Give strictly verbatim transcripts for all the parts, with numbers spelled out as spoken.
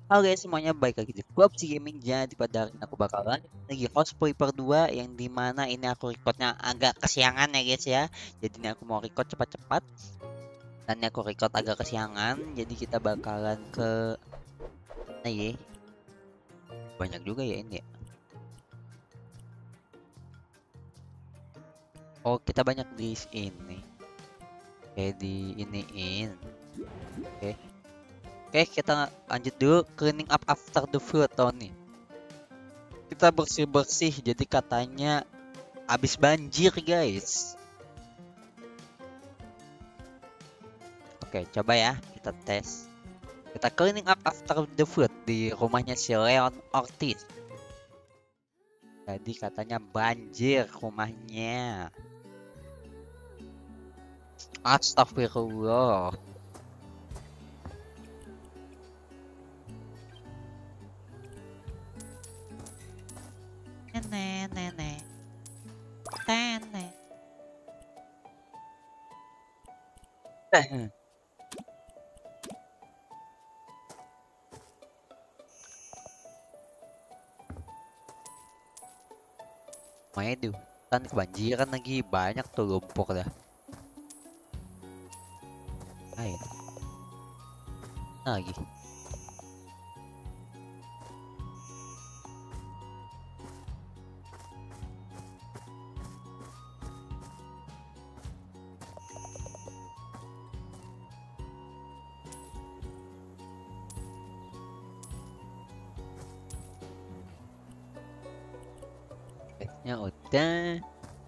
Halo guys semuanya, baik lagi di Flopsy Gaming. Jadi pada hari ini aku bakalan lagi cosplay per dua, yang dimana ini aku recordnya agak kesiangan ya guys ya. Jadi ini aku mau record cepat-cepat, dan ini aku record agak kesiangan. Jadi kita bakalan ke nah ya, banyak juga ya ini ya. Oh, kita banyak di sini. Oke, di iniin. Oke. Oke, kita lanjut dulu cleaning up after the flood tahun nih. Kita bersih-bersih, jadi katanya habis banjir guys. Oke, coba ya kita tes. Kita cleaning up after the flood di rumahnya si Leon Ortiz. Jadi katanya banjir rumahnya. Astagfirullah. Nenek, nenek, nenek. Makanya tuh kan kebanjiran lagi, banyak tuh lumpur dah. Ayo. Nah, lagi. Ya udah.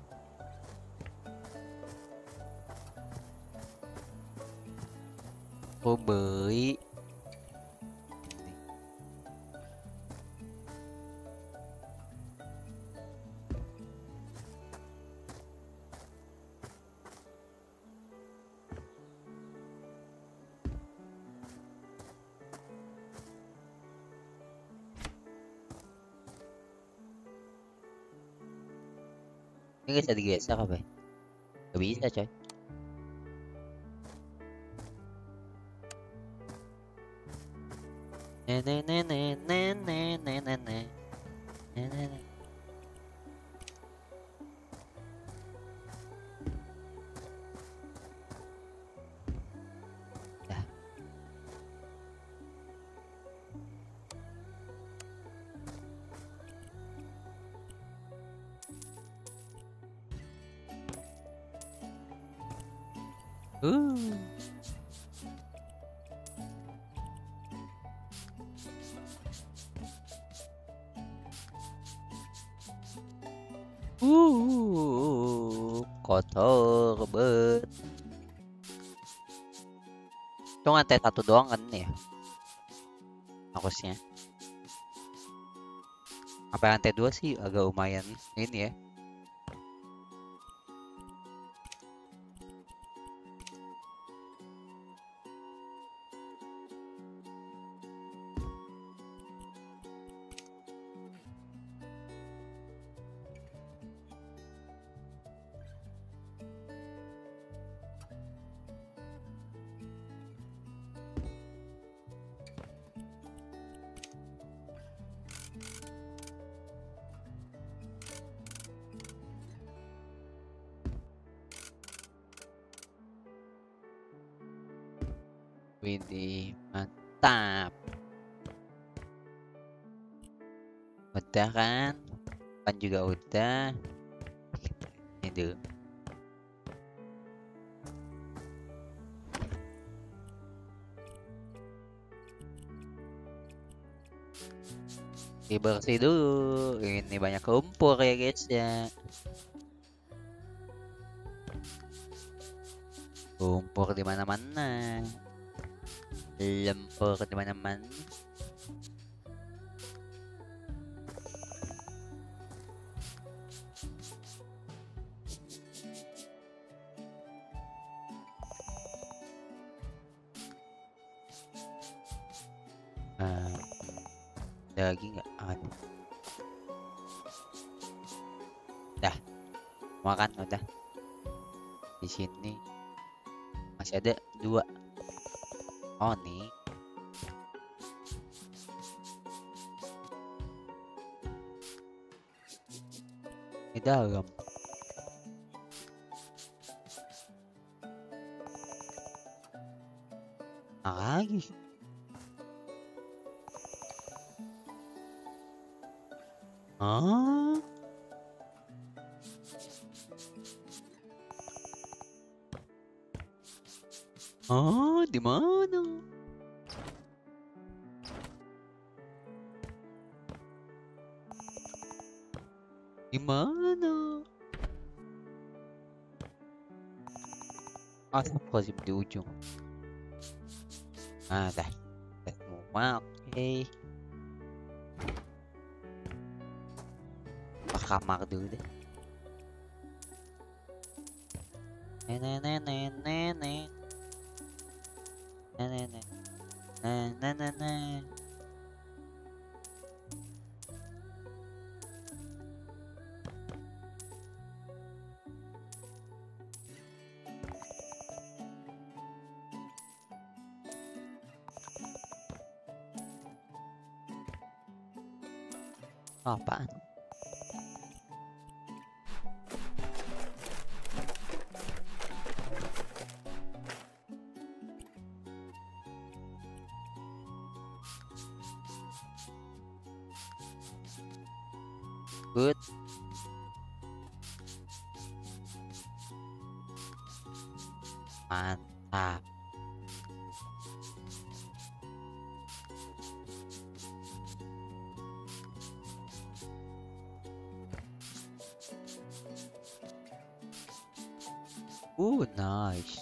Aku beli ini bisa digeser apa ya? Gak bisa coy. Nenek, nenek, nenek, nenek, nenek, nenek. Dah. Uh. Uh, kotor bet. Cuma lantai satu doang kan ya harusnya. Sampai lantai dua sih agak lumayan ini ya. Widih, mantap. Udah kan? Kan juga udah. Ini dulu. Dibersih dulu. Ini banyak lumpur ya guys ya. Lumpur di mana-mana. Lumpur di mana-mana. Nah, ada lagi nggak? Ada. Dah, makan udah. Di sini masih ada dua. Oh nih. dalam. Nah, lagi. Ah. Oh, di mana? Di mana? Astagfirullahaladzim, di ujung. Ah, dah. Dah semua, oke. Ke kamar dulu deh. Nenek, nenek, nenek. Nenek, nenek. Nenek, nenek. Oh, apaan? Good. Mantap. Uh, nice.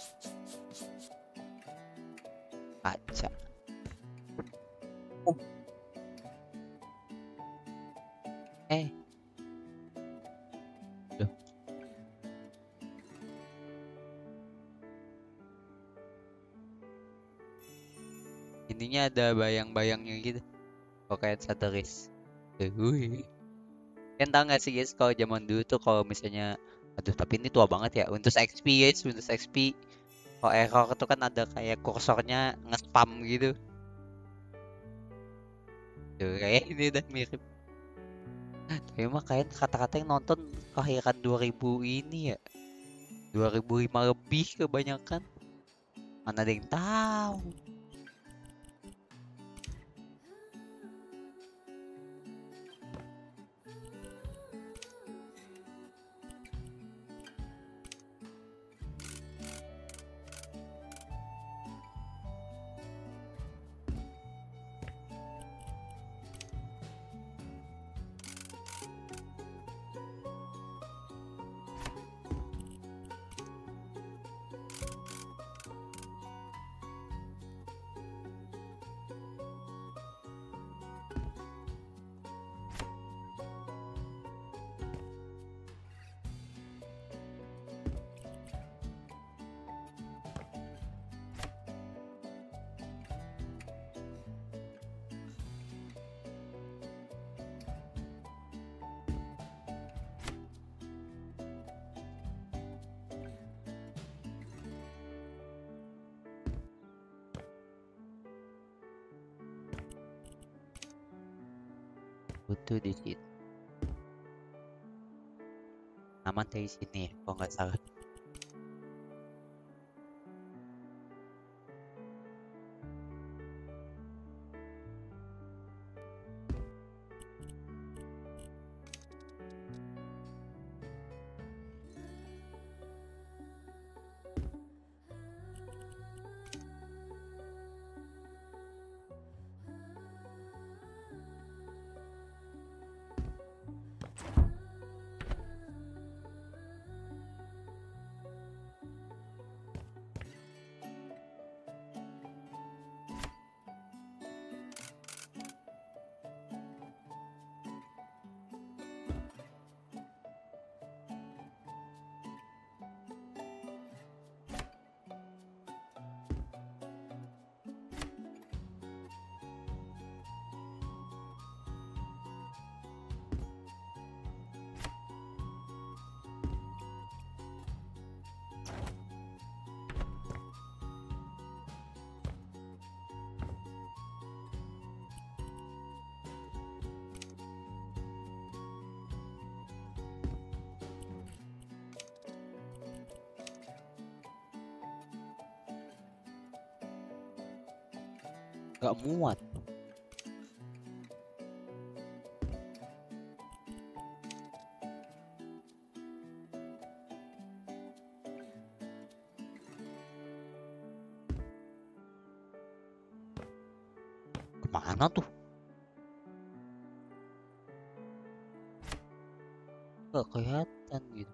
Kaca. Oh. Eh. Loh. Ininya ada bayang-bayangnya gitu. Pokoknya satelis. Wih. Kan tau gak sih guys, kalau zaman dulu tuh kalau misalnya, aduh tapi ini tua banget ya, Windows X P guys, Windows X P. Kalau error tuh kan ada kayak kursornya nge-spam gitu. Tuh kayak ini udah mirip. Tapi mah kayak kata-kata yang nonton kelahiran dua ribu ini ya. dua ribu lima lebih kebanyakan. Mana ada yang tahu. Butuh di situ. Aman dari sini, kalau nggak salah. Gak muat. Kemana tuh? Gak kelihatan gitu.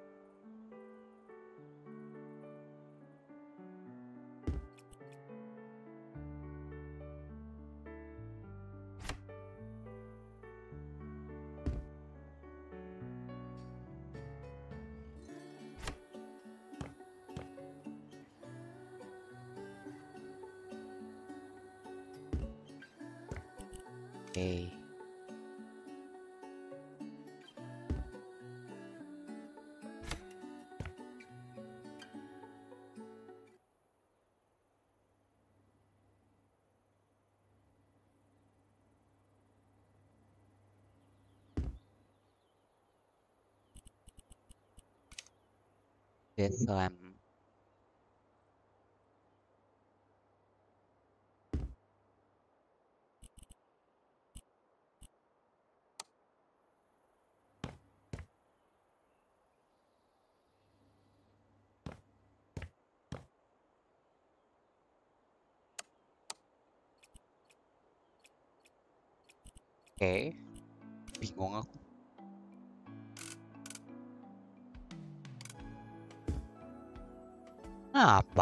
Oke. Deadlam. Oke. Bingung aku. Apa?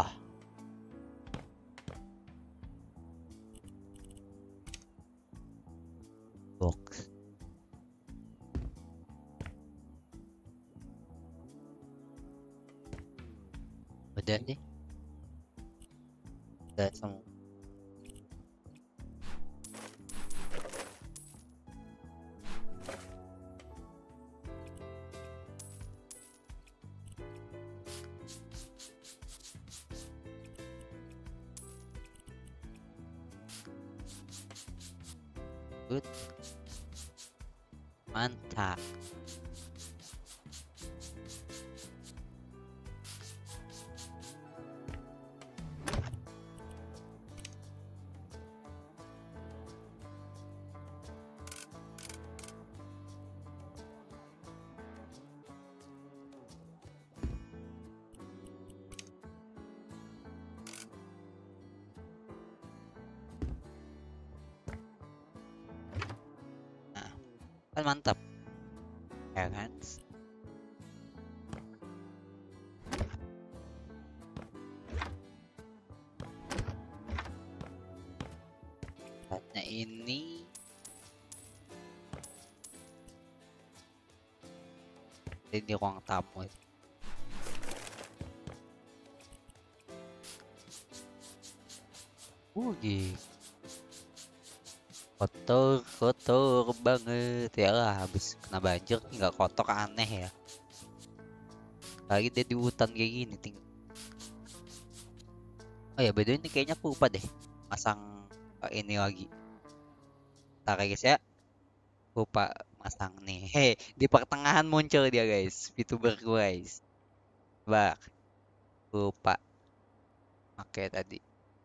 Box. Udah deh. Udah semua. Good. Mantap. Nah, kan mantap. Ya kan? Saatnya ini di ruang tamu. Uh, gitu. Kotor, kotor banget ya lah. Habis kena banjir nggak kotor, aneh ya. Lagi dia di hutan kayak gini tinggal. Oh ya, by the way, ini kayaknya aku lupa deh masang uh, ini lagi. Ntar ya guys ya, lupa masang nih. Hei, di pertengahan muncul dia guys, VTuber guys. Bak, lupa. Oke tadi.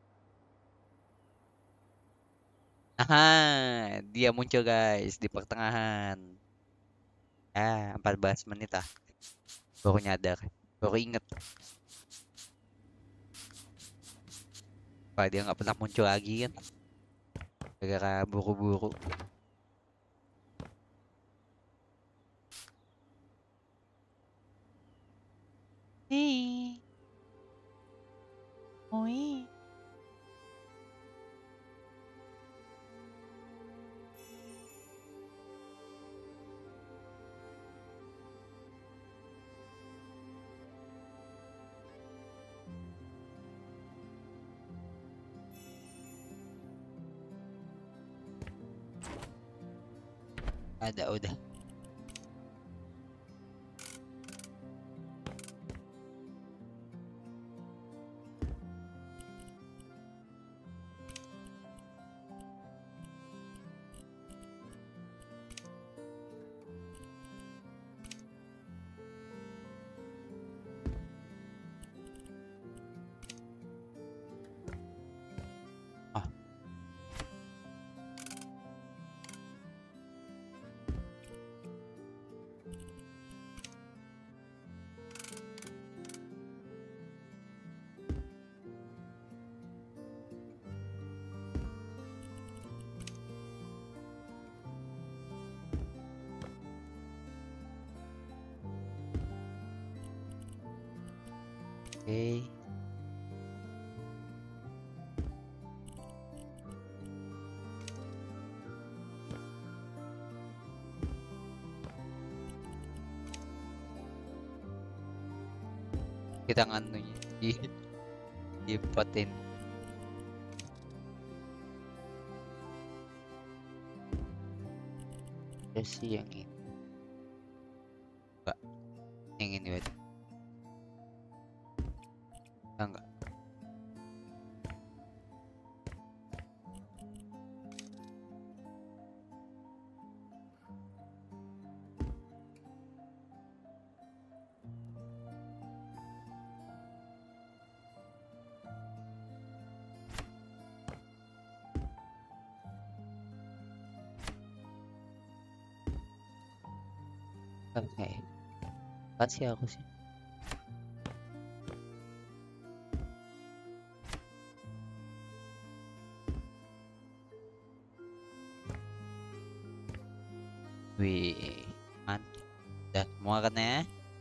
Aha, dia muncul guys di pertengahan. Ah, empat belas menit ah. Baru nyadar, baru inget. Pak dia nggak pernah muncul lagi kan? Gara-gara buru-buru. Ih, oi. Ada udah. Ah, Oke. Kita nganunya di di pot ini. Ya sih yang ini. Enggak. Yang ini berarti. Enggak. Oke. Apa sih aku sih? Wih, mantap. Udah semua kan ya?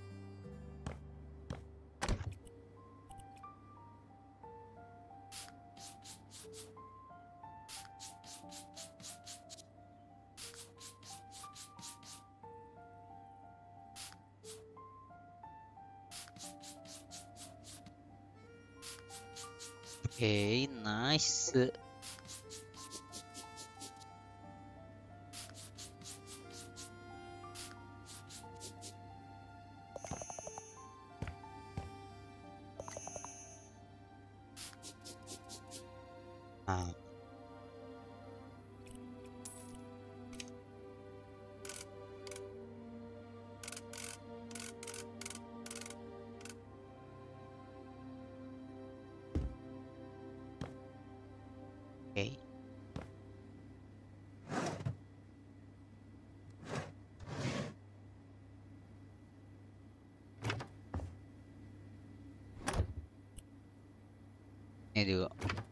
Oke, nice. Nah, oke. Ini dulu.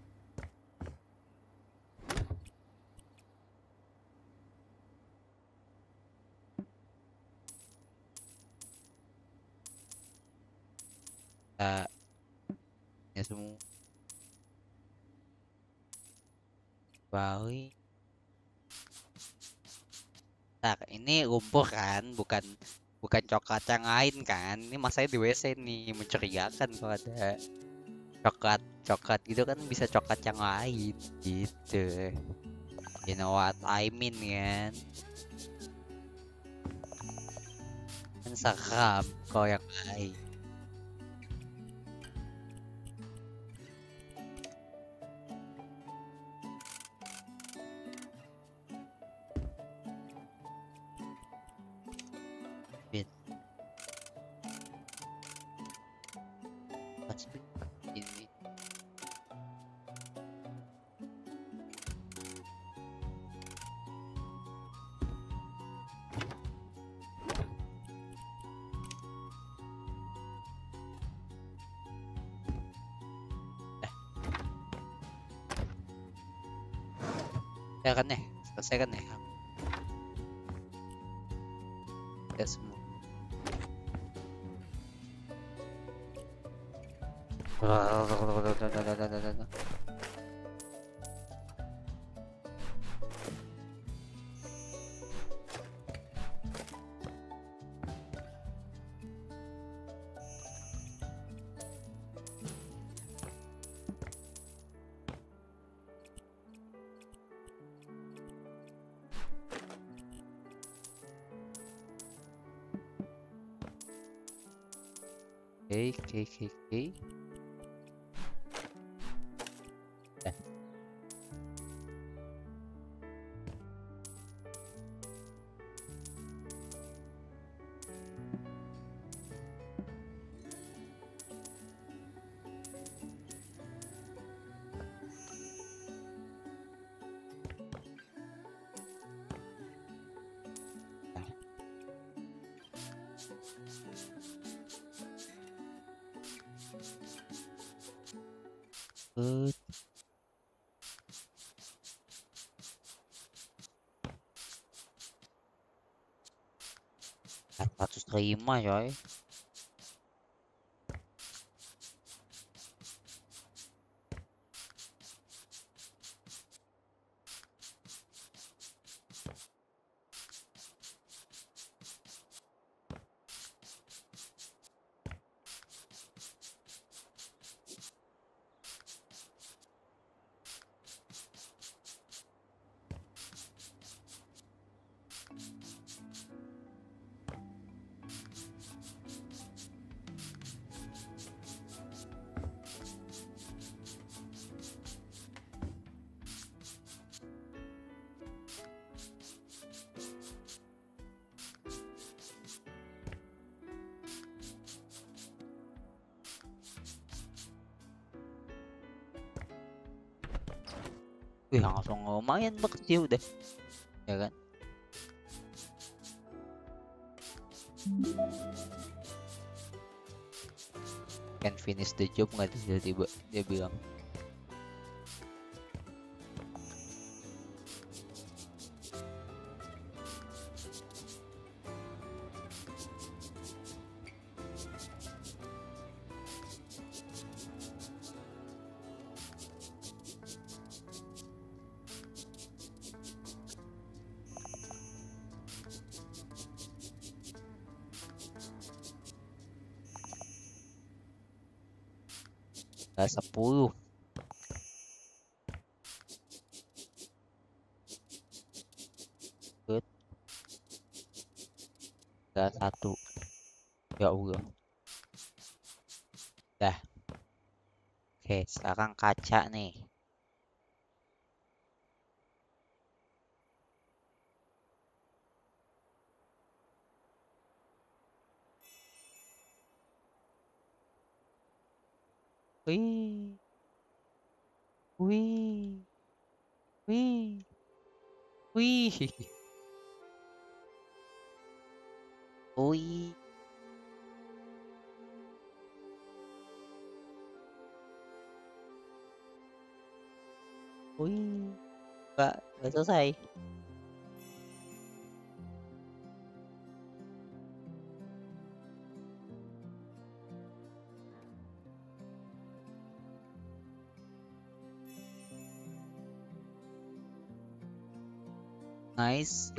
Kita ya semua balik. Nah, ini lumpur kan, bukan bukan coklat yang lain kan. Ini masanya di W C nih, mencurigakan kalau ada coklat coklat gitu kan, bisa coklat yang lain gitu. You know what I mean kan? Kan serem kalau yang lain. Bin. Pas ini. Ya kan ya, selesai kan ya? Ya semua. Oke, oke, oke, oke. Eh, Good. empat ratus lima coy. Wih, langsung lumayan banget sih udah, ya kan? Can finish the job nggak tuh tiba-tiba dia bilang. Gak sepuluh. Good. Gak satu. Ya Allah. Dah. Oke, sekarang kaca nih. Wih. Wih. Wih. Wih. Wih. Wih. Gak, gak selesai. Nice.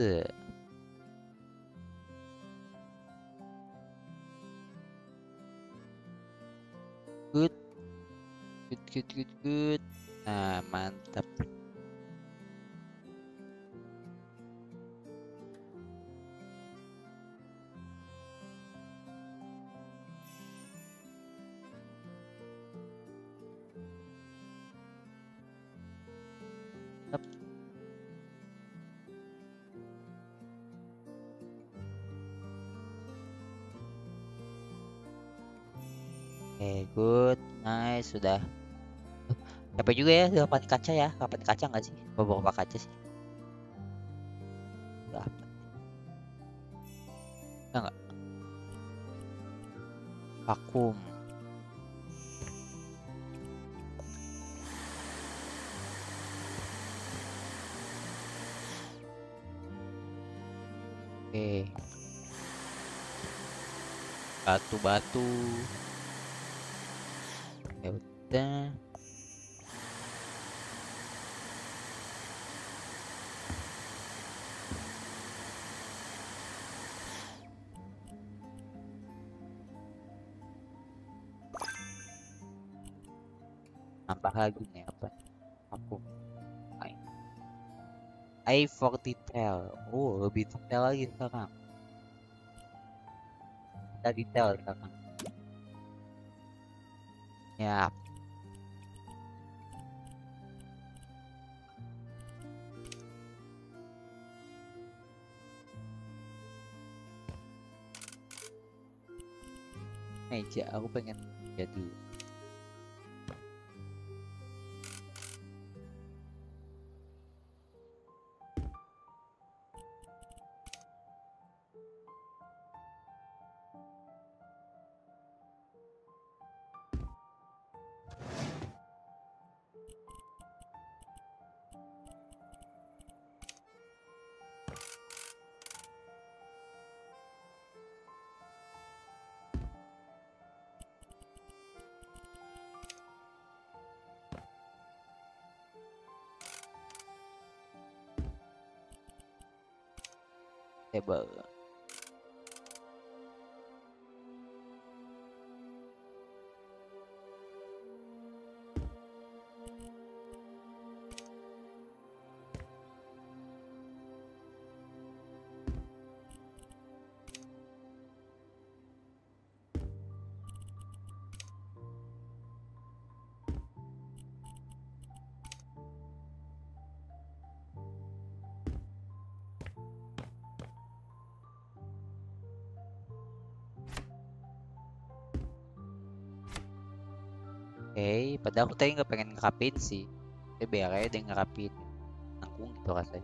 Good. Good, good, good, good. Nah, mantap. Oke, okay, good. Nice, sudah. Capek juga ya, dapat kaca ya. Dapat kaca nggak sih? Beberapa kaca sih. Dapat. Enggak. Vakum. Oke. Okay. Batu-batu. Ya udah. Nambah lagi nih apa? Aku. I for detail. Oh, lebih detail lagi sekarang. Kita detail sekarang. Ya. Meja, aku pengen jadi. Table. Oke, okay, padahal aku tadi nggak pengen ngerapiin sih. Tapi biar aja dia ngerapin nanggung gitu rasanya.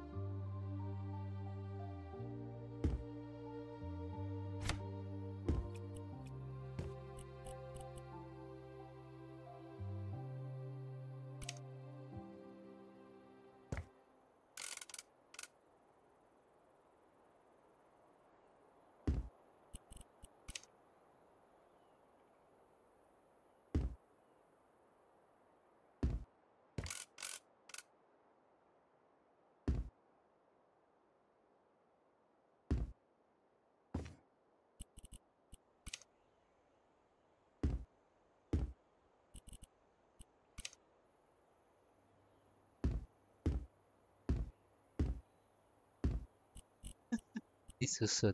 Disusun.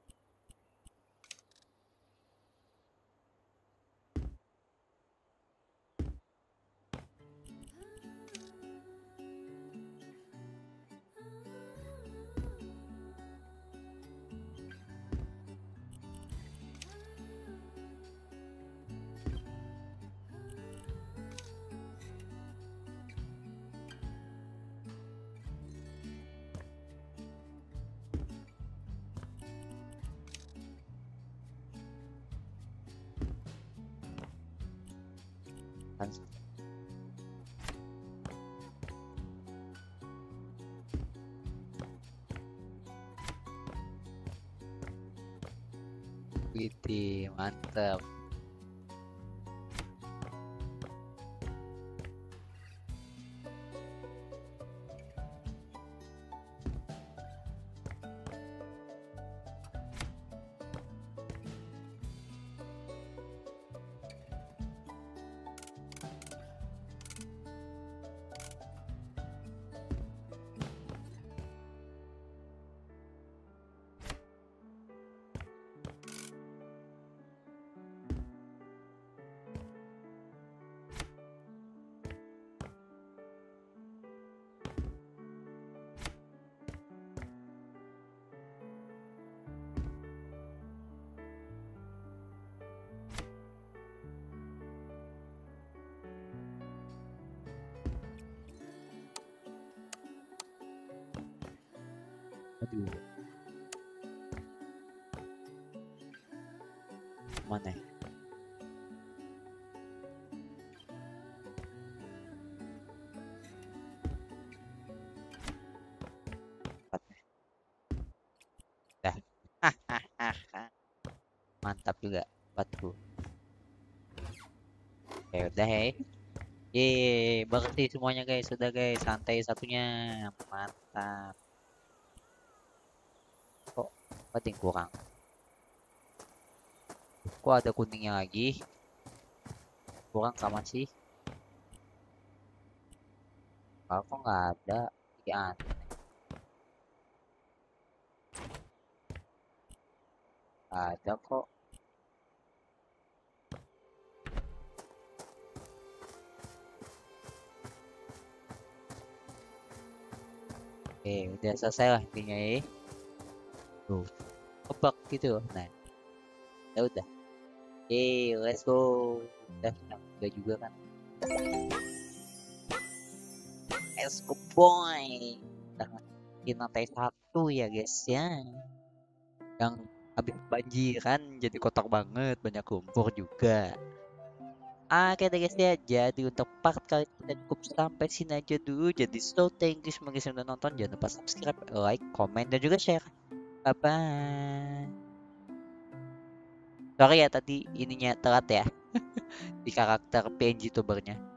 Kan Wih, mantap. Aduh, mana ya? Tempatnya. Dah. Mantap juga tempatku. Ya udah ya. Yeay, bersih semuanya guys. Sudah guys, santai satunya. Mantap. Kok penting kurang? Kok ada kuningnya lagi? Kurang sama sih. Kalau kok nggak ada, ya ada kok. Oke, udah selesai lah intinya ya. Tuh, kebak gitu. Nah, ya udah. Oke, let's go. Udah, udah juga kan. Let's go boy. Kita lantai satu ya guys ya. Yang habis banjiran jadi kotor banget, banyak lumpur juga. Oke deh guys ya, jadi untuk part kali ini cukup sampai sini aja dulu. Jadi so thank you semuanya yang udah nonton. Jangan lupa subscribe, like, comment, dan juga share. Bye bye. Sorry ya tadi ininya telat ya di karakter P N G tubernya.